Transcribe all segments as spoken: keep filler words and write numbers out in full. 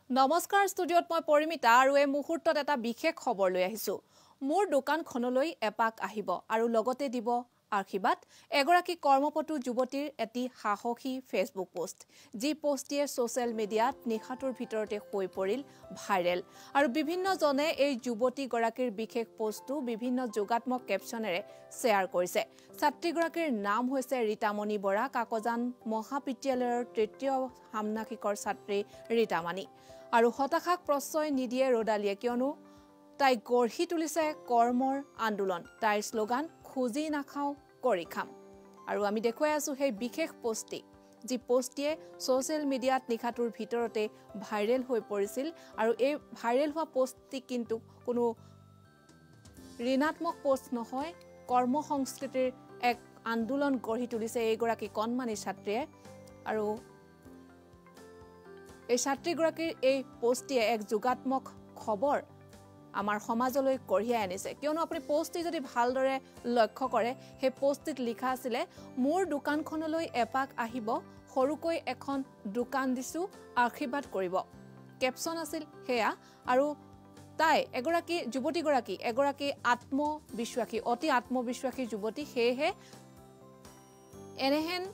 নমস্কাৰ ষ্টুডিঅত মই পৰিমিতা আৰু এই মুহূৰ্তত এটা বিশেষ খবৰ লৈ আহিছো মোৰ দোকানখনলৈ এপাক আহিব আৰু লগতে দিব আশীৰ্বাদ এগৰাকী কৰ্মপটু যুৱতীৰ এটি সাহসী ফেসবুক পোষ্ট যি পোষ্টটিয়ে সোশ্যাল মিডিয়াত নিখাটোৰ ভিতৰতে হৈ পৰিল ভাইৰেল আৰু বিভিন্ন জনে এই যুৱতী গৰাকীৰ বিশেষ পোষ্টটো বিভিন্ন যোগাত্মক ক্যাপশনেৰে শেয়াৰ কৰিছে ছাত্ৰীগৰাকীৰ নাম হৈছে ৰীতামণি বৰা কাকজান মহাবিদ্যালয়ৰ তৃতীয় সামনাকিকৰ ছাত্ৰী ৰীতামণি আৰু হতাশাক প্ৰশ্ৰয় নিদিয়ে ৰডালিয়ে কিয়নো তাই গঢ়ি তুলিছে কৰ্মৰ আন্দোলন তাইৰ স্লোগান খুজি নাখাও কৰি খাম আৰু আমি দেখুৱাই আছো সেই বিশেষ পোষ্টটি যি পোষ্টটিয়ে সোশ্যাল মিডিয়াত নিখাটোৰ ভিতৰতে ভাইৰেল হৈ পৰিছিল আৰু এই ভাইৰেল হোৱা পোষ্টটি কিন্তু কোনো ঋণাত্মক পোষ্ট নহয় কৰ্ম সংস্কৃতিৰ এক আন্দোলন গঢ়ি তুলিছে এইগৰাকী কণমানি ছাত্ৰীয়ে আৰু এই ছাত্ৰীগৰাকীৰ এই পোষ্টটিয়ে এক যোগাত্মক খবৰ আমাৰ সমাজলৈ কঢ়িয়াই আনিছে কিয়নো আপুনি পোষ্টটি যদি ভালদৰে লক্ষ্য কৰে হে পোষ্টটিত লিখা আছিল মোৰ দোকানখনলৈ এপাক আহিব সৰুকৈ এখন দোকান দিছো আশীৰ্বাদ কৰিব ক্যাপশন আছিল হেয়া আৰু তাই এগৰাকী যুৱতী গৰাকী এগৰাকী আত্মবিশ্বাসী অতি আত্মবিশ্বাসী যুৱতী হেহে এনেহেন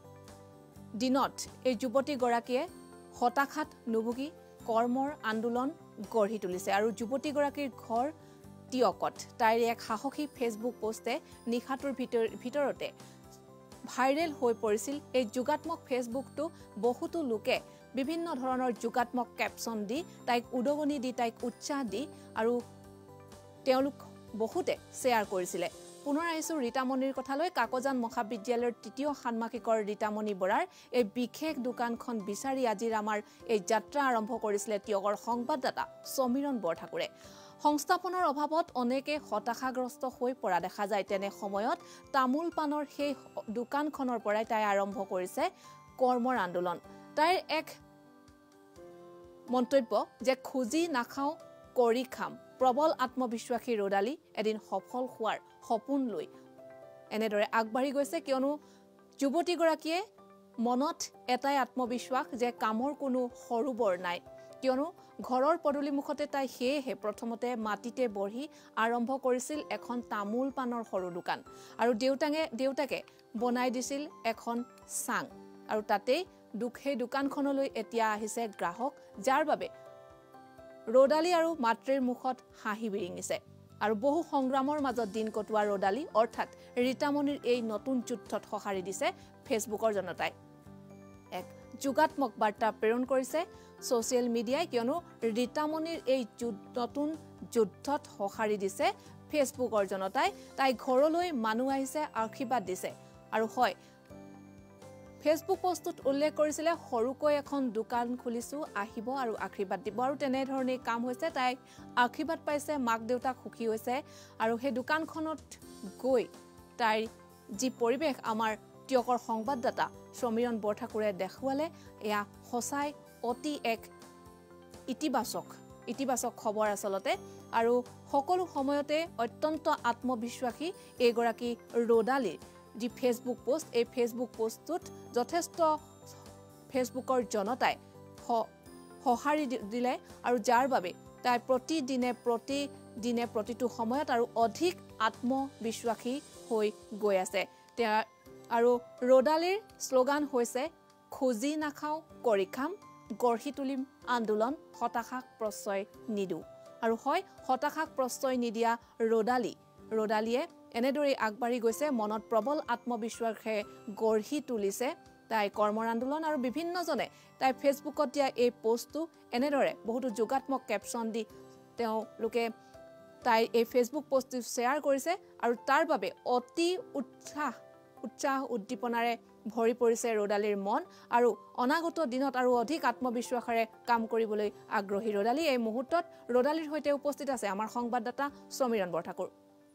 দিনত এই যুৱতী গৰাকীয়ে হতাশাত নুভুগি কৰ্মৰ আন্দোলন গঢ়ি তুলিছে আৰু যুৱতী গৰাকীৰ ঘৰ টিয়কত তাইৰ এক সাহসী ফেসবুক পোষ্টে নিখাটোৰ ভিতৰতে ভাইৰেল হৈ পৰিছিল এই যোগাত্মক ফেসবুকটো বহুতো লোকে বিভিন্ন ধৰণৰ যোগাত্মক ক্যাপশন দি তাইক উদগনি দি তাইক উৎসাহ দি আৰু তেওঁলোক বহুতে শেয়াৰ কৰিছিল পুনৰ আহিছো ৰীতামণিৰ কথালৈ কাকজান মহাবিদ্যালয়ৰ তৃতীয় ষান্মাসিকৰ ৰীতামণি বৰাৰ এই বিশেষ দোকানখন বিচাৰি আজিৰ আমাৰ এই যাত্ৰা আৰম্ভ কৰিছিল টিয়কৰ সংবাদদাতা সমীৰণ বৰঠাকুৰে সংস্থাপনৰ অভাৱত অনেকে হতাশাগ্ৰস্ত হৈ পৰা দেখা যায় তেনে সময়ত তামোল পানৰ সেই দোকানখনৰ পৰাই তাই আৰম্ভ কৰিছে কৰ্মৰ আন্দোলন তাইৰ এক মন্তব্য যে খুজি নাখাও কৰি খাম প্ৰবল আত্মবিশ্বাসী ৰডালি এদিন সফল হোৱাৰ সপোন লৈ এনেদৰে আগবাঢ়ি গৈছে কিয়নো যুৱতী গৰাকীয়ে মনত এটাই আত্মবিশ্বাস যে কামৰ কোনো সৰুবৰ নাই কিয়নো ঘৰৰ পদূলি মুখতে তাই হেহে প্ৰথমতে মাটিতে বহি আৰম্ভ কৰিছিল এখন তামোল পানৰ সৰু দোকান আৰু দেউতাঙে দেউতাকে বনাই দিছিল এখন চাং আৰু তাতেই দুখে দোকানখনলৈ এতিয়া আহিছে গ্ৰাহক যাৰ বাবে ৰডালি আৰু মাতৃৰ মুখত হাঁহি বিৰিঙিছে আৰু বহু সংগ্ৰামৰ মাজত দিন কটোৱা ৰডালি অৰ্থাৎ ৰীতামণিৰ এই নতুন যুদ্ধত সহাৰি দিছে ফেসবুকৰ জনতাই এক যোগাত্মক বাৰ্তা প্ৰেৰণ কৰিছে সোশ্যাল মিডিয়াই কিয়নো ৰীতামণিৰ এই নতুন যুদ্ধত সহাৰি দিছে ফেসবুকৰ জনতাই তাই ঘৰলৈ মানুহ আহিছে আশীৰ্বাদ দিছে আৰু হয় ফেসবুক পোষ্টত উল্লেখ কৰিছিল সৰুকৈ এখন দোকান খুলিছো আহিব আৰু আশীৰ্বাদ দিব আৰু তেনে ধৰণে কাম হৈছে তাই আশীৰ্বাদ পাইছে মাক দেউতাক সুখী হৈছে আৰু সেই দোকানখনত গৈ তাই যি পৰিবেশ আমাৰ টিয়কৰ সংবাদদাতা সমীৰণ বৰঠাকুৰে দেখুৱালে এয়া সঁচাই অতি এক ইতিবাচক ইতিবাচক খবৰ আচলতে আৰু সকলো সময়তে অত্যন্ত আত্মবিশ্বাসী এগৰাকী ৰডালি যি ফেসবুক পোষ্ট এই ফেসবুক পোষ্টত যথেষ্ট ফেসবুকৰ জনতাই সহাৰি দিলে আৰু যাৰ বাবে তাই প্ৰতিদিনে প্ৰতিদিনে প্ৰতিটো সময়ত আৰু অধিক আত্মবিশ্বাসী হৈ গৈ আছে আৰু ৰডালিৰ স্লোগান হৈছে খুজি নাখাও কৰি খাম গঢ়ি তুলিম আন্দোলন হতাশাক প্ৰশ্ৰয় নিদু আৰু হয় হতাশাক প্ৰশ্ৰয় নিদিয়া ৰডালি ৰডালিয়ে এনেদৰে আগবাঢ়ি গৈছে মনত প্ৰবল আত্মবিশ্বাসে গঢ়ি তুলিছে তাই কৰ্মৰ আন্দোলন আৰু বিভিন্ন জনে তাই ফেসবুকত দিয়া এই পোষ্টটো এনেদৰে বহুতো যোগাত্মক ক্যাপশন দি তেওঁলোকে তাই এই ফেসবুক পোষ্টটো শেয়াৰ কৰিছে আৰু তাৰ বাবে অতি উৎসাহ উৎসাহ উদ্দীপনাৰে ভৰি পৰিছে ৰডালিৰ মন আৰু অনাগত দিনত আৰু অধিক আত্মবিশ্বাসেৰে কাম কৰিবলৈ আগ্ৰহী ৰডালি এই মুহূৰ্তত ৰডালিৰ সৈতে উপস্থিত আছে আমাৰ সংবাদদাতা সমীৰণ বৰঠাকুৰ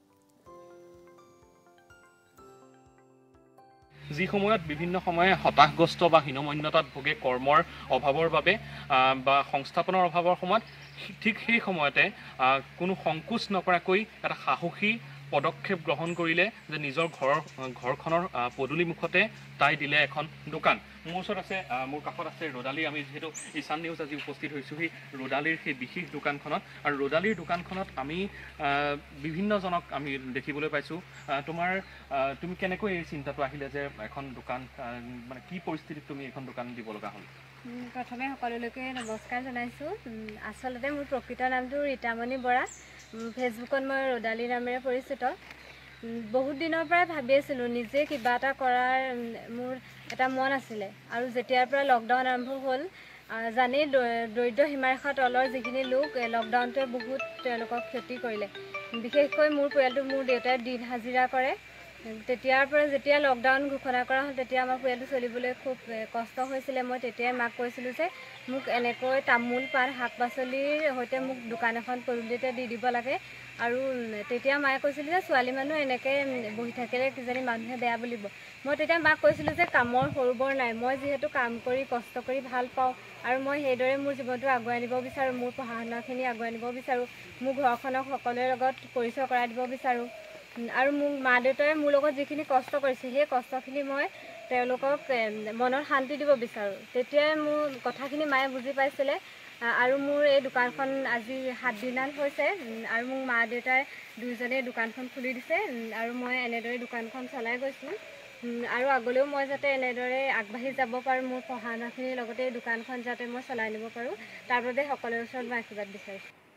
যি সময়ত বিভিন্ন সময়ে হতাশগ্ৰস্ত বা হীনমন্যতাত ভোগে কৰ্মৰ অভাৱৰ বাবে বা সংস্থাপনৰ অভাৱৰ সময়ত ঠিক সেই সময়তে কোনো সংকোচ নকৰাকৈ এটা সাহসী পদক্ষেপ গ্ৰহণ কৰিলে যে নিজৰ ঘৰৰ ঘৰখনৰ পদূলি মুখতে তাই দিলে এখন দোকান মোৰ ওচৰত আছে মোৰ কাষত আছে ৰ'দালি আমি যিহেতু ঈশান নিউজ আজি উপস্থিত হৈছোঁ সেই ৰ'দালিৰ সেই বিশেষ দোকানখনত আৰু ৰ'দালিৰ দোকানখনত আমি বিভিন্নজনক আমি দেখিবলৈ পাইছোঁ তোমাৰ তুমি কেনেকৈ এই চিন্তাটো আহিলে যে এখন দোকান মানে কি পৰিস্থিতিত তুমি এখন দোকান দিব লগা হ'ল প্ৰথমে সকলোলৈকে নমস্কাৰ জনাইছোঁ আচলতে মোৰ প্ৰকৃত নামটো ৰীতামণি বৰা ফেচবুকত মই ৰ'দালি নামেৰে পৰিচিত বহুত দিনৰ পৰাই ভাবি আছিলোঁ নিজে কিবা এটা কৰাৰ মোৰ এটা মন আছিলে আৰু যেতিয়াৰ পৰা লকডাউন আৰম্ভ হ'ল জানেই দৰিদ্ৰ সীমাৰেখাৰ তলৰ যিখিনি লোক লকডাউনটোৱে বহুত তেওঁলোকক ক্ষতি কৰিলে বিশেষকৈ মোৰ পৰিয়ালটো মোৰ দেউতাই দিন হাজিৰা কৰে তেতিয়াৰ পৰা যেতিয়া লকডাউন ঘোষণা কৰা হ'ল তেতিয়া আমাৰ পৰিয়ালটো চলিবলৈ খুব কষ্ট হৈছিলে মই তেতিয়াই মাক কৈছিলোঁ যে মোক এনেকৈ তামোল পাণ শাক পাচলিৰ সৈতে মোক দোকান এখন পদূলিতে দি দিব লাগে আৰু তেতিয়া মায়ে কৈছিল যে ছোৱালী মানুহ এনেকৈ বহি থাকিলে কিজানি মানুহে বেয়া বুলিব মই তেতিয়া মাক কৈছিলোঁ যে কামৰ সৰু বৰ নাই মই যিহেতু কাম কৰি কষ্ট কৰি ভাল পাওঁ আৰু মই সেইদৰে মোৰ জীৱনটো আগুৱাই নিব বিচাৰোঁ মোৰ পঢ়া শুনাখিনি আগুৱাই নিব বিচাৰোঁ মোৰ ঘৰখনক সকলোৰে লগত পৰিচয় কৰাই দিব বিচাৰোঁ আৰু মোক মা দেউতাই মোৰ লগত যিখিনি কষ্ট কৰিছে সেই কষ্টখিনি মই তেওঁলোকক মনৰ শান্তি দিব বিচাৰোঁ তেতিয়াই মোৰ কথাখিনি মায়ে বুজি পাইছিলে আৰু মোৰ এই দোকানখন আজি সাত দিনমান হৈছে আৰু মোক মা দেউতাই দুইজনে দোকানখন খুলি দিছে আৰু মই এনেদৰে দোকানখন চলাই গৈছোঁ আৰু আগলৈও মই যাতে এনেদৰে আগবাঢ়ি যাব পাৰোঁ মোৰ পঢ়া শুনাখিনিৰ লগতে এই দোকানখন যাতে মই চলাই নিব পাৰোঁ তাৰ বাবে সকলোৰে ওচৰত মই আশীৰ্বাদ বিচাৰিছোঁ